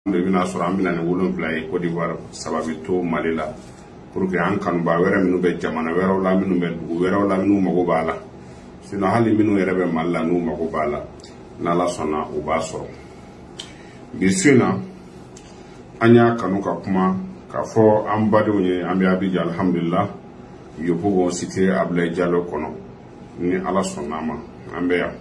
bina sura ambina ne wolon play Côte d'Ivoire sababi to malila pour que an kan ba wera minu be jamana wera la minu be dugu wera la minu mago bala sino hali minu rebe malla nu mago bala na la sona u ba so bisina anya kanu ka kuma ka fo an bado nye ambi abi alhamdulillah yobugo cité Ablaye Diallo kono ni ala sona ma ambe ya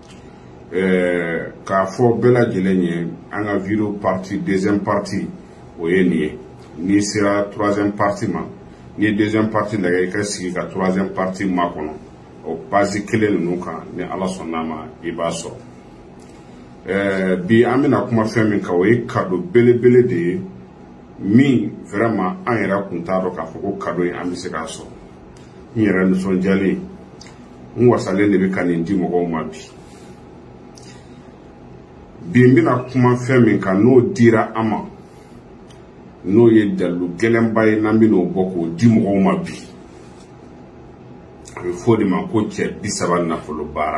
ka fo bela jelenye anga vidéo partie deuxième partie oyeni ni sera troisième partie ma ni deuxième partie la ka sigi ka troisième partie ma kono o pasi kelen nuka ni ala sonama ibaso bi amina kuma femi ka we kado bele de mi vraiment an yera kuntaro ka fo ko kado ambi se ka so ni yera no son jali un wasale ne be kanindi mo ko mabi bimbina kuma femi ka no dira ama no ye dalu gelembay nambino boko di mo ma bi be fodi man ko ce bisaba na fulu bara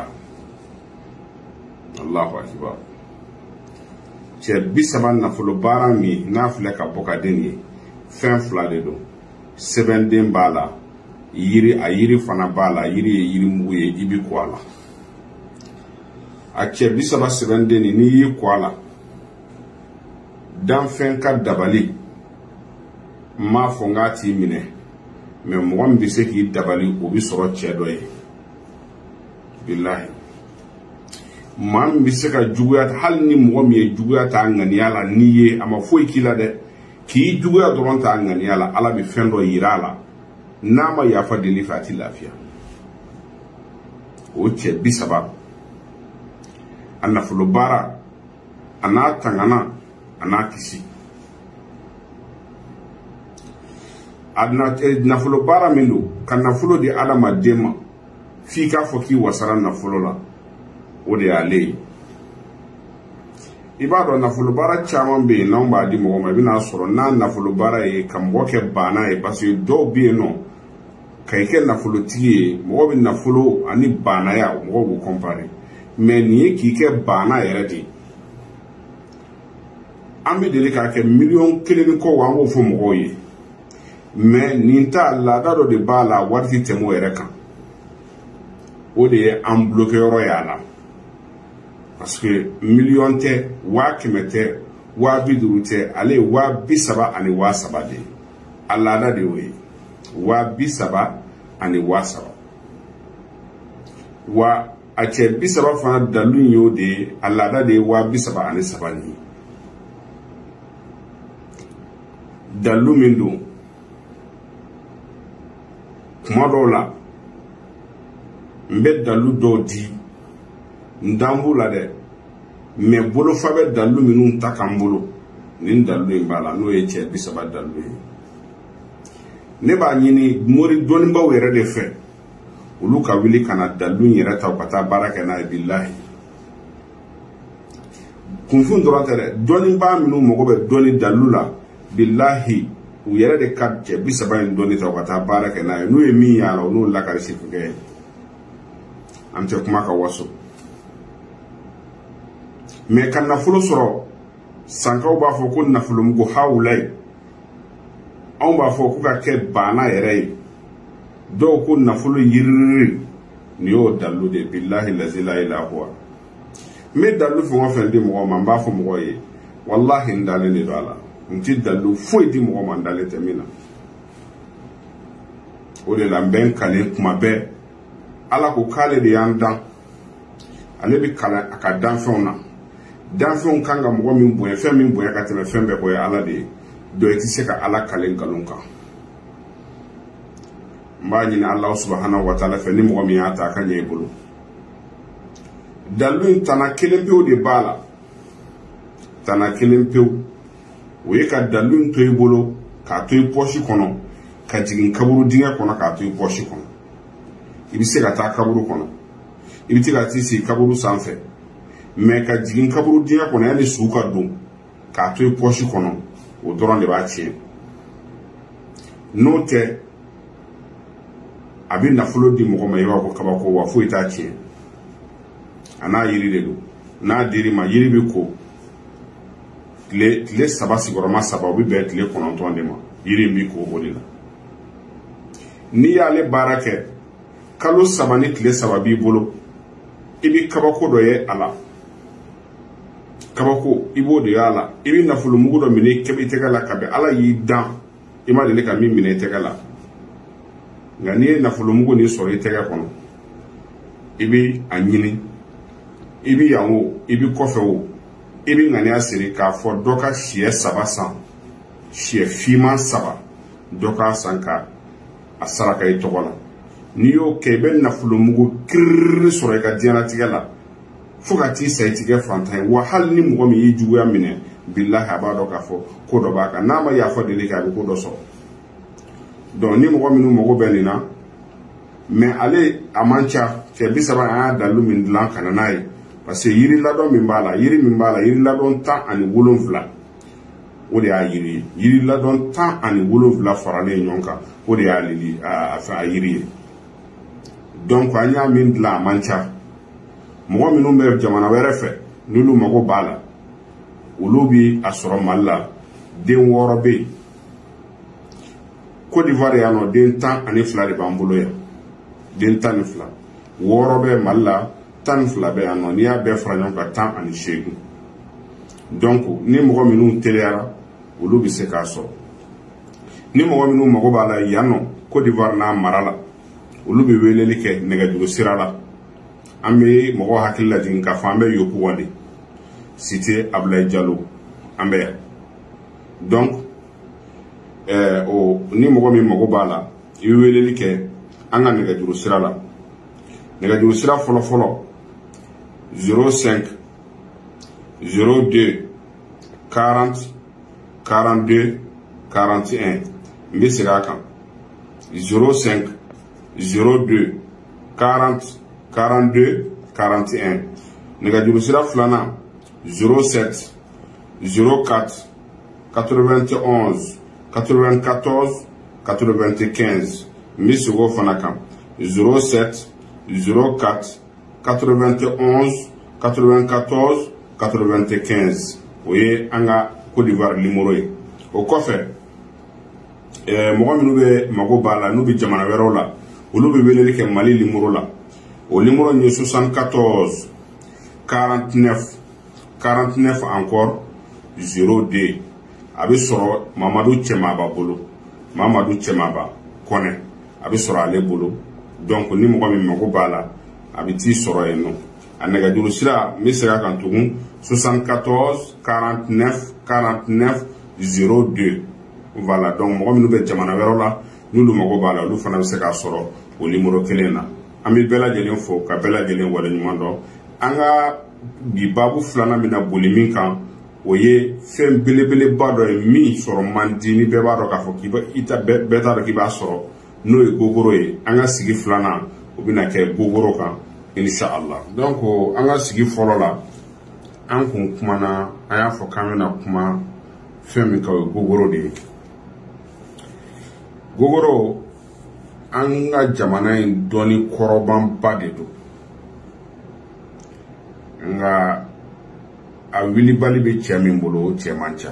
Allahu akbar ce bisaba na fulu bara mi na fule ka boka deni fen fula de do sebenden bala yiri fana bala yiri muye ibi kwala a ce bisaba sebenden ni yi kwala dan fen ka dabali ma fo ngati mine me mo bi se ki dabali o bi soro chedo e billahi man bi se ka juguyat hal ni mo mi juguyat ngani ala niye ama fo ikila de ki juguyat doron ta ngani ala bi fendo yirala nama ya fa deli fati lafiya o che bisaba anna fulo bara ana tangana ana kisi adna nafulo bara mindu kan nafulo di alama dema fi ka foki wasara nafulo la o de ale ibado nafulo bara chaman be namba di mo ma bina soro na nafulo bara e kam woke bana e parce do bi no kay ke nafulo tiye mo bi nafulo ani bana ya mo go compare mais ni ki ke bana yere di ambi de ka ke million kelen ko wa wo fo mo ye mais ninta la dado de bala warti temo ereka o de en bloqué royala parce que million te wa kimete wa bidurute ale wa bisaba ani wa sabade alla da de we wa bisaba ani wa saba wa ache bisaba fana dalun yo de alla da de wa bisaba ani sabani dalu mindu kuma dɔw la n bɛ dalu dɔw di n dan b'u la dɛ mais bolofa bɛ dalu minnu ta kan bolo nin dalu in b'a la n'o ye cɛ bisaba dalu ye ne b'a ɲini mori dɔnnibaw yɛrɛ de fɛ olu ka wuli ka na dalu in yɛrɛ ta u ka taa baara kɛ n'a ye bilahi kunfin dɔrɔn tɛ dɛ dɔnnibaa minnu mago bɛ dɔnni dalu la bilahi u yɛrɛ de ka cɛ bisaba in dɔnni ta u ka taa baara kɛ n'a ye n'u ye min y'a la n'u lakari sifukɛ an tɛ kuma ka waso mais ka nafolo sɔrɔ sankaw b'a fɔ ko nafolomugu hawulayi anw b'a fɔ ko ka kɛ baana yɛrɛ ye dɔw ko nafolo yiriri ni y'o dalu de billahi lazila ila huwa n bɛ dalu fɛn o fɛn di mɔgɔ ma n b'a fɔ mɔgɔ ye wallahi n dalen de do a la nti dalu foyi di mɔgɔ man dalen tɛ min na o de la n bɛ n kale kuma bɛɛ ala ko k'ale de y'an dan ale bi kalan a ka danfɛnw na danfɛnw kan ka mɔgɔ min bonya fɛn min bonya ka tɛmɛ fɛn bɛɛ ko ye ala de ye dɔ i tɛ se ka ala kale nkalon kan n b'a ɲini ala subahanahu wa taala fɛ ni mɔgɔ min y'a ta a ka ɲɛ i bolo dalu in tana kelen pewu de b'a la tana kelen pewu o ye ka dalu to i bolo k'a to i poche kɔnɔ ka jigin kaburu dingɛ kɔnɔ k'a to i poche kɔnɔ i bɛ se ka taa kaburu kɔnɔ i bɛ se ka t'i sigi kaburu sanfɛ mais ka jigin kaburu dingɛ kɔnɔ yanni su ka don k'a to i poche kɔnɔ o dɔrɔn de b'a tiɲɛ n'o tɛ a bɛ nafolo di mɔgɔ ma i b'a fɔ kabako wa foyi t'a tiɲɛ a n'a yiri de don n'a dir'i ma yiri bɛ ko tile saba sigoroma saba bi be tile 9 de ma yiri mi ko o de la ni y'ale baara kɛ kalo saba ni tile saba b'i bolo i bi kabako dɔ ye ala kabako i b'o de ye ala i bi nafolo mugu dɔ minɛ kɛbi tɛgɛ la kabi ala y'i dan i ma deli ka min minɛ i tɛgɛ la nka n'i ye nafolo mugu ni sɔrɔ i tɛgɛ kɔnɔ i bi a ɲini i bi yan o i bi kɔfɛ o i bi ŋaniya siri k'a fɔ dɔ ka siyɛ 3 san siyɛ fiman 3 dɔ ka san ka a saraka i tɔgɔ la n'i y'o kɛ i bɛ nafolo mugu kiriri sɔrɔ i ka diɲɛlatigɛ la fo ka t'i sa i tigɛ fantan ye wa hali ni mɔgɔ min y'i juguya minɛ bilahi a b'a dɔn k'a fɔ ko dɔ b'a kan n'a ma yafa deli kɛ a bɛ ko dɔ sɔrɔ donc ni mɔgɔ minnu mago bɛ nin na mais ale a man ca cɛ 30 an y'a dalu min dilan ka na n'a ye parce que yiri ladɔn min b'a la yiri ladɔn 17 o de y'a yiri ye yiri ladɔn 17 faralen ɲɔgɔn kan o de y'a lili a yiri ye donc an y'a min dilan a man ca mɔgɔ minnu bɛ jamana wɛrɛ fɛ n'olu mago b'a la olu bi a sɔrɔ Mali la den 6 bɛ yen Côte d'Ivoire yan nɔ den 12 de b'an bolo yan den 12 6 bɛ Mali la 12 bɛ yan nɔ n'i y'a bɛɛ fara ɲɔgɔn kan 18 donc ni mɔgɔ minnu teliyara olu bi se k'a sɔrɔ ni mɔgɔ minnu mago b'a la yan nɔ Côte d'Ivoire n'a mara la olu bi weleli kɛ nɛgɛjuru sira la an bɛ mɔgɔ hakili lajigin k'a fɔ an bɛ Yoku Wande cité Ablaye Diallo an bɛ yan donc ni mɔgɔ min mago b'a la i bɛ weleli kɛ an ka nɛgɛjuru sira la nɛgɛjuru sira fɔlɔ 05 02 40 42 41 n bɛ segin a kan 05 02 40 42 41 nɛgɛjuru sira filanan 07 04 91 94 95 n bɛ segin o fana kan 07 04 91 94 95 o ye an ka Côte d'Ivoire numéro ye o kɔfɛ mɔgɔ minnu bɛ mago b'a la n'u bɛ jamana wɛrɛw la olu bɛ weleli kɛ Mali numéro la o numéro ye 74 49 49 encore 02 a bɛ sɔrɔ Mamadu Cɛmaba bolo Mamadu Cɛmaba Kɔnɛ a bɛ sɔrɔ ale bolo donc ni mɔgɔ min mago b'a la a bɛ t'i sɔrɔ yen nɔ a nɛgɛjuru sira n bɛ segin a kan tugun 74 49 49 02 voilà donc mɔgɔ minnu bɛ jamana wɛrɛw la n'olu mago b'a la olu fana bɛ se k'a sɔrɔ o numéro kelen na an bɛ bɛɛ lajɛlen fo ka bɛɛ lajɛlen waleɲuman dɔn an ka bi babu filanan bɛna boli min kan o ye fɛn belebeleba dɔ ye min sɔrɔ man di ni bɛɛ b'a dɔn k'a fɔ bɛɛ t'a dɔn k'i b'a sɔrɔ n'o ye gogoro ye an ka sigi filanan o bɛna kɛ gogoro kan inshallah donc an ka sigi fɔlɔ la an kun kumana an y'a fɔ k'an bɛna kuma fɛn min kan o ye gogoro de ye gogoro an ka jamana in dɔnni kɔrɔbanba de don nka a wilibali bɛ cɛ min bolo o cɛ man ca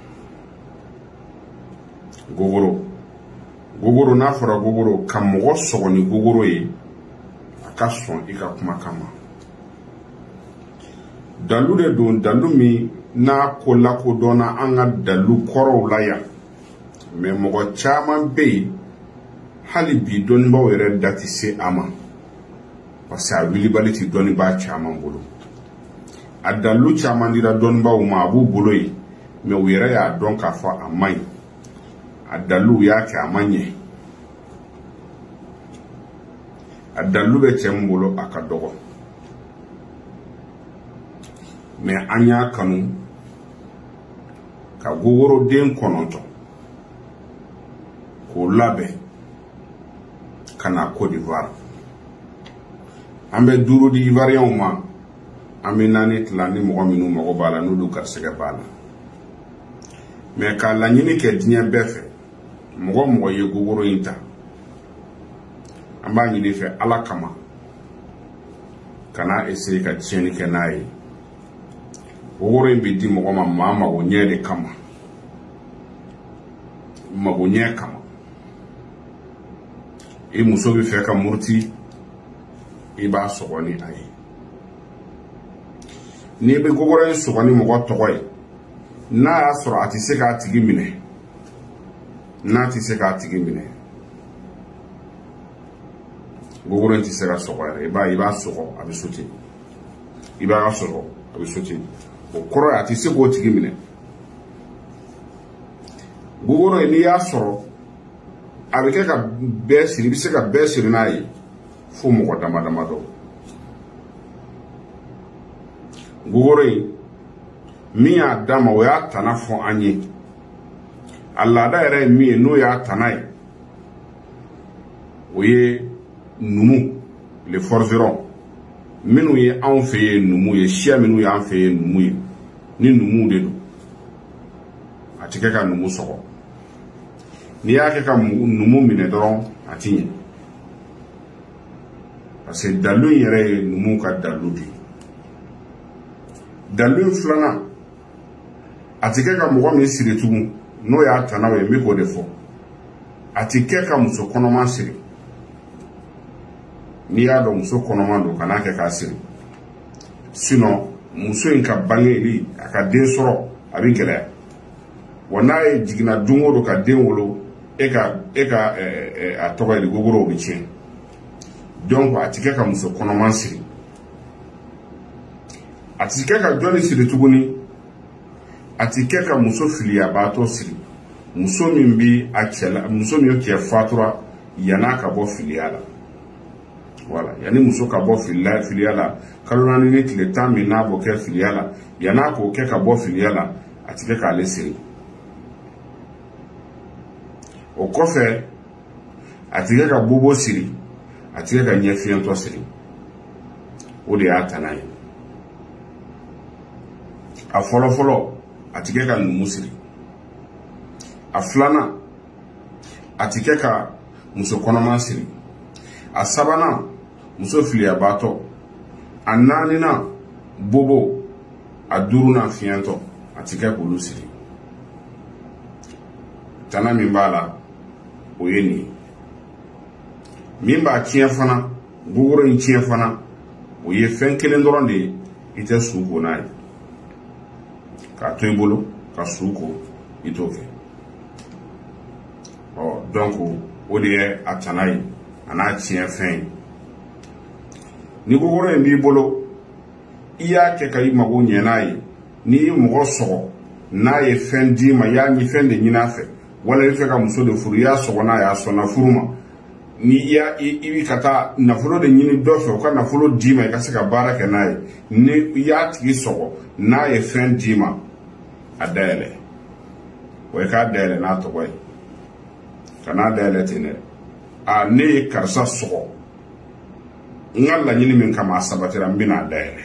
gogoro n'a fɔra gogoro ka mɔgɔ sɔgɔ ni gogoro ye a ka sɔn i ka kuma kama dalu de don dalu min n'a ko lakodɔnna an ka dalu kɔrɔw la yan mais mɔgɔ caman bɛ yen hali bi dɔnnibaaw yɛrɛ da tɛ se a ma parce que a wilibali tɛ dɔnnibaa caman bolo a dalu caman dira dɔnnibaaw ma a b'u bolo yen mais u yɛrɛ y'a dɔn k'a fɔ a man ɲi a dalu y'a kɛ a man ɲɛ a dalu bɛ cɛ min bolo a ka dɔgɔ mais an y'a kanu ka gogoroden 9 k'o labɛn ka na Côte d'Ivoire an bɛ 5 di Ivoiriens ma an bɛ 4 tila ni mɔgɔ minnu mago b'a la n'olu garisɛgɛ b'a la mais k'a laɲini kɛ diɲɛ bɛɛ fɛ mɔgɔ ye gogoro in ta an b'a ɲini fɛ Ala kama kana essayer ka tiɲɛni kɛ n'a ye gogoro in bi di mɔgɔ ma maa mago ɲɛ de kama mago ɲɛ kama i muso bi fɛ ka muruti i b'a sɔgɔ ni a ye n'i bɛ gogoro in sɔgɔ ni mɔgɔ tɔgɔ ye n'a y'a sɔrɔ a tɛ se k'a tigi minɛ n'a tɛ se k'a tigi minɛ gogoro in tɛ se ka sɔgɔ yɛrɛ i b'a sɔgɔ a bɛ sauter i b'a sɔgɔ a bɛ sauter o kɔrɔ ye a tɛ se k'o tigi minɛ gogoro in n'i y'a sɔrɔ a bɛ kɛ ka bɛɛ siri i bɛ se ka bɛɛ siri n'a ye fo mɔgɔ dama dama dɔ gogoro in min y'a d'a ma o y'a tana fɔ an ye a laada yɛrɛ ye min ye n'o y'a tana ye o ye numu le forgeron minnu ye anw fɛ ye numu ye siya minnu y'an fɛ ye numu ye ni numu de don a tɛ kɛ ka numu sɔgɔ n'i y'a kɛ ka numu minɛ dɔrɔn a ti ɲɛ parce que dalu in yɛrɛ ye numu ka dalu de ye dalu in filanan a tɛ kɛ ka mɔgɔ min siri tugun n'o y'a tanaw ye n bɛ k'o de fɔ a tɛ kɛ ka muso kɔnɔma siri n'i y'a dɔn muso kɔnɔma don kan'a kɛ k'a siri sinon muso in ka bangeli a ka den sɔrɔ a bɛ gɛlɛya wa n'a ye jiginna don o don ka den wolo e ka a tɔgɔ ye di gogoro o bɛ tiɲɛ donc a tɛ kɛ ka muso kɔnɔma siri a tɛ kɛ ka jɔnni siri tuguni a tɛ kɛ ka muso filiyabaatɔ siri muso min bɛ a cɛ la muso min cɛ fatura yan'a ka bɔ filiya la voilà yanni muso ka bɔ filiya la kalo 4 ni tile 10 min n'a b'o kɛ filiya la yan'a k'o kɛ ka bɔ filiya la a tɛ kɛ k'ale siri o kɔfɛ a tɛ kɛ ka bobo siri a tɛ kɛ ka ɲɛ fiyɛntɔ siri o de y'a tana ye a fɔlɔfɔlɔ a tɛ kɛ ka numu siri a filanan a tɛ kɛ ka muso kɔnɔma siri a sabanan muso filiyabaatɔ a naaninan bobo a duurunan fiyɛntɔ a tɛ kɛ k'olu siri tana min b'a la o ye nin ye min b'a tiɲɛ fana gogoro in tiɲɛ fana o ye fɛn kelen dɔrɔn de ye i tɛ su ko n'a ye k'a to i bolo ka su ko i t'o kɛ donc o de ye a tana ye a n'a tiɲɛ fɛn ye ni gogoro in b'i bolo i y'a kɛ ka i mago ɲɛ n'a ye n'i ye mɔgɔ sɔgɔ n'a ye fɛn d'i ma i y'a ɲi fɛn de ɲini a fɛ wala i bɛ fɛ ka muso de furu i y'a sɔgɔ n'a ye a sɔnna furu ma ni i bi ka taa nafolo de ɲini dɔ fɛ o ka nafolo d'i ma i ka se ka baara kɛ n'a ye ni i y'a tigi sɔgɔ n'a ye fɛn d'i ma a dayɛlɛ o ye k'a dayɛlɛ n'a tɔgɔ ye ka n'a dayɛlɛ ten dɛ a ne ye karisa sɔgɔ n ka laɲini min kama a sabatira n bɛna a dayɛlɛ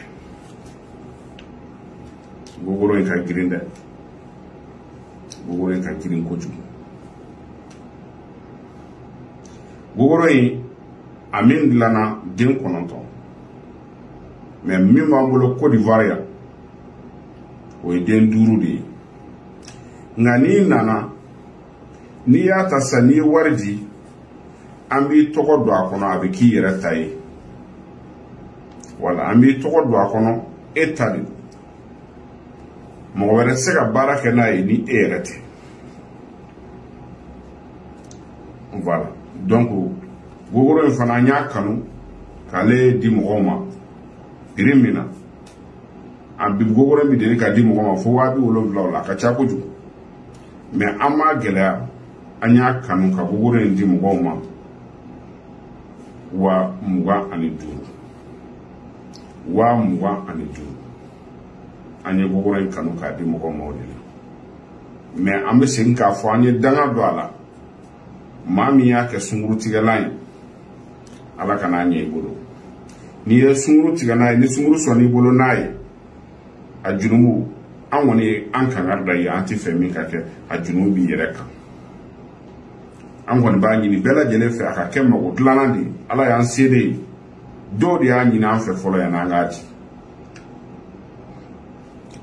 gogoro in ka girin dɛ gogoro in ka girin kojugu gogoro in a min dilanna den 9 mais min b'an bolo Côte d'Ivoire yan o ye den 5 de ye nka n'i nana n'i y'a ta sisan n'i ye wari di an b'i tɔgɔ don a kɔnɔ a bɛ k'i yɛrɛ ta ye wala an b'i tɔgɔ don a kɔnɔ e ta de mɔgɔ wɛrɛ tɛ se ka baara kɛ n'a ye ni e yɛrɛ tɛ voilà donc gogoro in fana an y'a kanu k'ale di mɔgɔw ma prix min na a bi gogoro min deli ka di mɔgɔw ma fo 70,000 la a ka ca kojugu mais an m'a gɛlɛya an y'a kanu ka gogoro in di mɔgɔw ma 25,000 25,000 an ye gogoro in kanu k'a di mɔgɔw ma o de la mais an bɛ segin k'a fɔ an ye danga don a la maa min y'a kɛ sunkuru tigɛlan ye ala ka n'a ɲɛ i bolo n'i ye sunkuru tigɛ n'a ye ni sunkuru sɔnni i bolo n'a ye a junubu an kɔni ye an kangari da ye an tɛ fɛ min ka kɛ a junubu b'i yɛrɛ kan an kɔni b'a ɲini bɛɛ lajɛlen fɛ a ka kɛ mago dilanna de ye ala y'an se de ye dɔw de y'a ɲini an fɛ fɔlɔ yan n'an k'a di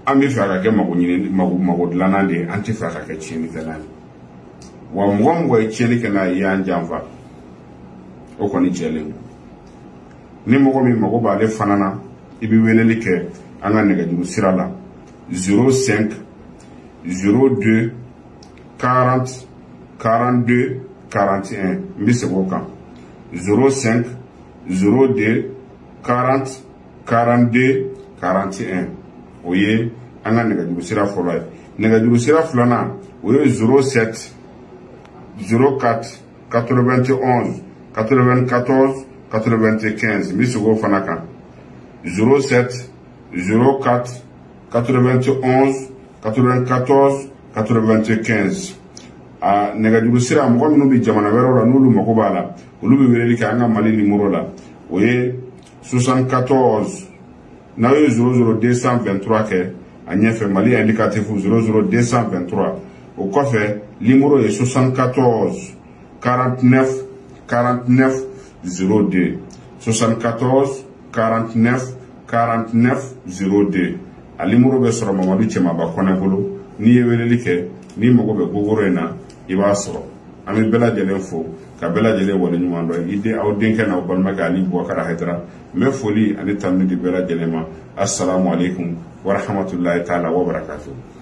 an bɛ fɛ a ka kɛ mago dilanna de ye an tɛ fɛ a ka kɛ tiɲɛnikɛla ye wa mɔgɔ mɔgɔ ye tiɲɛni kɛ n'a ye i y'an janfa o kɔni jɛlen don ni mɔgɔ min mago b'ale fana na i bɛ weleli kɛ an ka nɛgɛjuru sira la 05 02 40 42 41 n bɛ segin o kan 05 02 40 42 41 o ye an ka nɛgɛjuru sira fɔlɔ ye nɛgɛjuru sira filanan o ye 07 04 91 94 95 n bɛ segin o fana kan 07 04 91 94 95 a nɛgɛjuru sira mɔgɔ minnu bɛ jamana wɛrɛw la n'olu mago b'a la olu bɛ weleli kɛ an ka Mali numéro la o ye 74 n'aw ye 00223 kɛ a ɲɛfɛ Mali indicatif 00223 o kɔfɛ numéro ye 74 49 49 02 74 49 49 02 a numéro bɛ sɔrɔ Mamadu Cɛmaba Kɔnɛ bolo n'i ye weleli kɛ n'i mago bɛ gogoro in na i b'a sɔrɔ an bɛ bɛɛ lajɛlen fo ka bɛɛ lajɛlen waleɲuman dɔn i den aw denkɛ n'aw balimakɛ ani Boubacar Haidara n bɛ foli ani tanuni di bɛɛ lajɛlen ma assalamu alaikum wa rahmatulahi taala wa barakatuh